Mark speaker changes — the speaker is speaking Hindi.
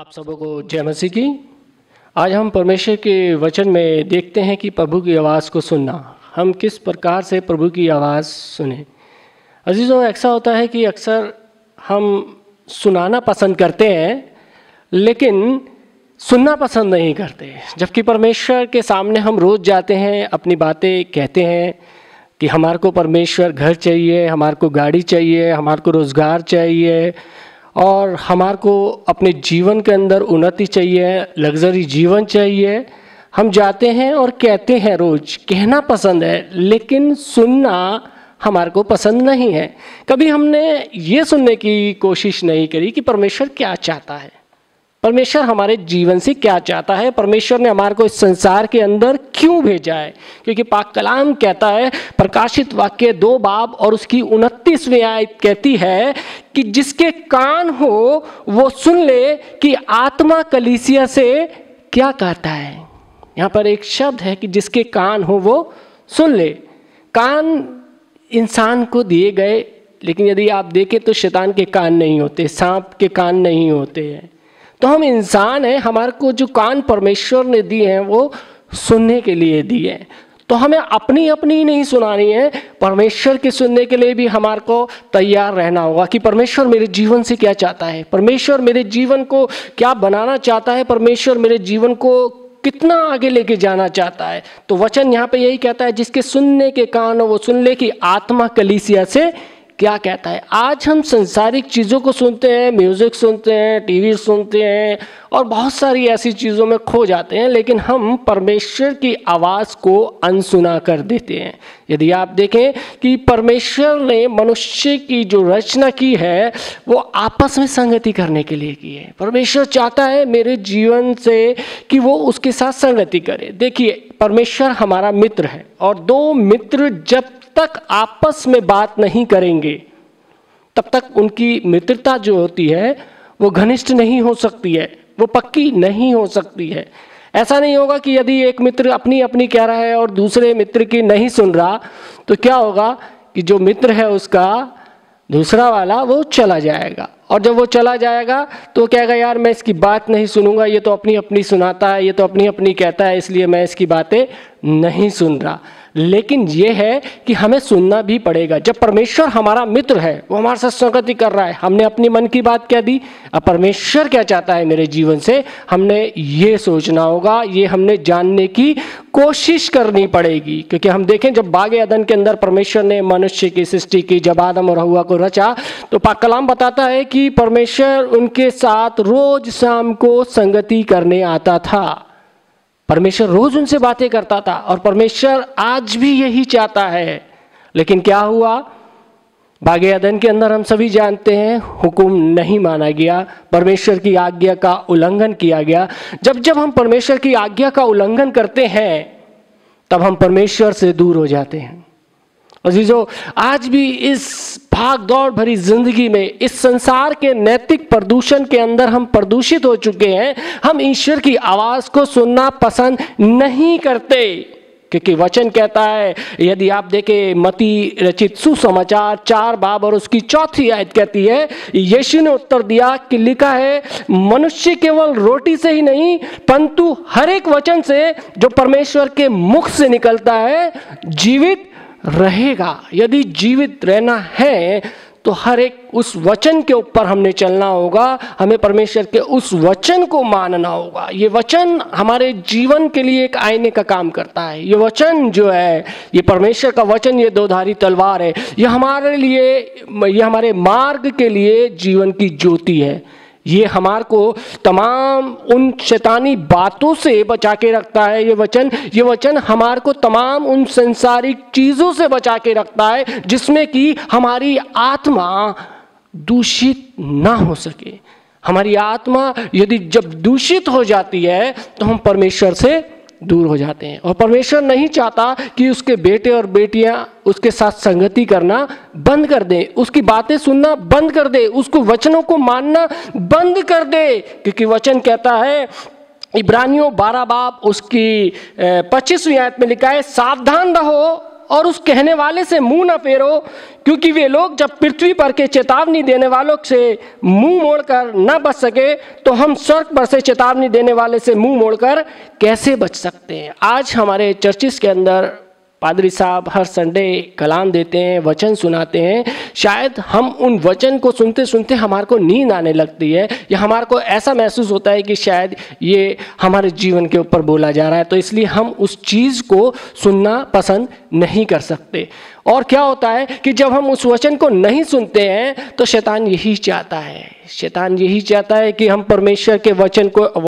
Speaker 1: आप सबको जय मसीह की। आज हम परमेश्वर के वचन में देखते हैं कि प्रभु की आवाज़ को सुनना, हम किस प्रकार से प्रभु की आवाज़ सुने। अजीज़ों, ऐसा होता है कि अक्सर हम सुनाना पसंद करते हैं लेकिन सुनना पसंद नहीं करते। जबकि परमेश्वर के सामने हम रोज़ जाते हैं, अपनी बातें कहते हैं कि हमारे को परमेश्वर घर चाहिए, हमारे को गाड़ी चाहिए, हमारे को रोज़गार चाहिए और हमारे को अपने जीवन के अंदर उन्नति चाहिए, लग्जरी जीवन चाहिए। हम जाते हैं और कहते हैं, रोज़ कहना पसंद है लेकिन सुनना हमारे को पसंद नहीं है। कभी हमने ये सुनने की कोशिश नहीं करी कि परमेश्वर क्या चाहता है, परमेश्वर हमारे जीवन से क्या चाहता है, परमेश्वर ने हमारे को इस संसार के अंदर क्यों भेजा है। क्योंकि पाक कलाम कहता है, प्रकाशित वाक्य 2 बाब और उसकी 29वीं आयत कहती है कि जिसके कान हो वो सुन ले कि आत्मा कलीसिया से क्या कहता है। यहाँ पर एक शब्द है कि जिसके कान हो वो सुन ले। कान इंसान को दिए गए, लेकिन यदि आप देखें तो शैतान के कान नहीं होते, सांप के कान नहीं होते हैं। तो हम इंसान हैं, हमारे को जो कान परमेश्वर ने दिए हैं वो सुनने के लिए दिए हैं। तो हमें अपनी अपनी नहीं सुनानी है, परमेश्वर के सुनने के लिए भी हमारे को तैयार रहना होगा कि परमेश्वर मेरे जीवन से क्या चाहता है, परमेश्वर मेरे जीवन को क्या बनाना चाहता है, परमेश्वर मेरे जीवन को कितना आगे लेके जाना चाहता है। तो वचन यहाँ पे यही कहता है, जिसके सुनने के कान हो वो सुन ले कि आत्मा कलीसिया से क्या कहता है। आज हम संसारिक चीज़ों को सुनते हैं, म्यूज़िक सुनते हैं, टीवी सुनते हैं और बहुत सारी ऐसी चीज़ों में खो जाते हैं, लेकिन हम परमेश्वर की आवाज़ को अनसुना कर देते हैं। यदि आप देखें कि परमेश्वर ने मनुष्य की जो रचना की है वो आपस में संगति करने के लिए की है। परमेश्वर चाहता है मेरे जीवन से कि वो उसके साथ संगति करे। देखिए, परमेश्वर हमारा मित्र है और 2 मित्र जब तक आपस में बात नहीं करेंगे तब तक उनकी मित्रता जो होती है वो घनिष्ठ नहीं हो सकती है, वो पक्की नहीं हो सकती है। ऐसा नहीं होगा कि यदि एक मित्र अपनी अपनी कह रहा है और दूसरे मित्र की नहीं सुन रहा तो क्या होगा कि जो मित्र है उसका दूसरा वाला वो चला जाएगा, और जब वो चला जाएगा तो कहेगा यार मैं इसकी बात नहीं सुनूंगा, ये तो अपनी अपनी सुनाता है, ये तो अपनी अपनी कहता है, इसलिए मैं इसकी बातें नहीं सुन रहा। लेकिन ये है कि हमें सुनना भी पड़ेगा। जब परमेश्वर हमारा मित्र है, वो हमारे साथ संगति कर रहा है, हमने अपनी मन की बात कह दी, अब परमेश्वर क्या चाहता है मेरे जीवन से, हमने ये सोचना होगा, ये हमने जानने की कोशिश करनी पड़ेगी। क्योंकि हम देखें जब बागे अदन के अंदर परमेश्वर ने मनुष्य की सृष्टि की, जब आदम और हव्वा को रचा, तो पाक कलाम बताता है कि परमेश्वर उनके साथ रोज शाम को संगति करने आता था। परमेश्वर रोज उनसे बातें करता था और परमेश्वर आज भी यही चाहता है। लेकिन क्या हुआ, बागे अदन के अंदर हम सभी जानते हैं हुक्म नहीं माना गया, परमेश्वर की आज्ञा का उल्लंघन किया गया। जब हम परमेश्वर की आज्ञा का उल्लंघन करते हैं तब हम परमेश्वर से दूर हो जाते हैं। अजीजों, आज भी इस भाग दौड़ भरी जिंदगी में, इस संसार के नैतिक प्रदूषण के अंदर हम प्रदूषित हो चुके हैं। हम ईश्वर की आवाज को सुनना पसंद नहीं करते, क्योंकि वचन कहता है, यदि आप देखें मती रचित सुसमाचार 4 बाब और उसकी 4वीं आयत कहती है, यीशु ने उत्तर दिया कि लिखा है, मनुष्य केवल रोटी से ही नहीं परंतु हर एक वचन से जो परमेश्वर के मुख से निकलता है जीवित रहेगा। यदि जीवित रहना है तो हर एक उस वचन के ऊपर हमने चलना होगा, हमें परमेश्वर के उस वचन को मानना होगा। ये वचन हमारे जीवन के लिए एक आईने का काम करता है। ये वचन जो है, ये परमेश्वर का वचन, ये 2धारी तलवार है। ये हमारे लिए, ये हमारे मार्ग के लिए जीवन की ज्योति है। ये हमारे को तमाम उन शैतानी बातों से बचा के रखता है। ये वचन हमारे को तमाम उन संसारिक चीज़ों से बचा के रखता है जिसमें कि हमारी आत्मा दूषित ना हो सके। हमारी आत्मा यदि जब दूषित हो जाती है तो हम परमेश्वर से दूर हो जाते हैं, और परमेश्वर नहीं चाहता कि उसके बेटे और बेटियां उसके साथ संगति करना बंद कर दें, उसकी बातें सुनना बंद कर दे, उसको वचनों को मानना बंद कर दे। क्योंकि वचन कहता है, इब्रानियों 12 बाब उसकी 25वीं आयत में लिखा है, सावधान रहो और उस कहने वाले से मुंह न फेरो, क्योंकि वे लोग जब पृथ्वी पर के चेतावनी देने वालों से मुंह मोड़कर न बच सके, तो हम स्वर्ग पर से चेतावनी देने वाले से मुंह मोड़कर कैसे बच सकते हैं। आज हमारे चर्चिस के अंदर पादरी साहब हर संडे कलाम देते हैं, वचन सुनाते हैं। शायद हम उन वचन को सुनते सुनते हमारे को नींद आने लगती है, या हमारे को ऐसा महसूस होता है कि शायद ये हमारे जीवन के ऊपर बोला जा रहा है, तो इसलिए हम उस चीज़ को सुनना पसंद नहीं कर सकते। और क्या होता है कि जब हम उस वचन को नहीं सुनते हैं तो शैतान यही चाहता है कि हम परमेश्वर के वचन को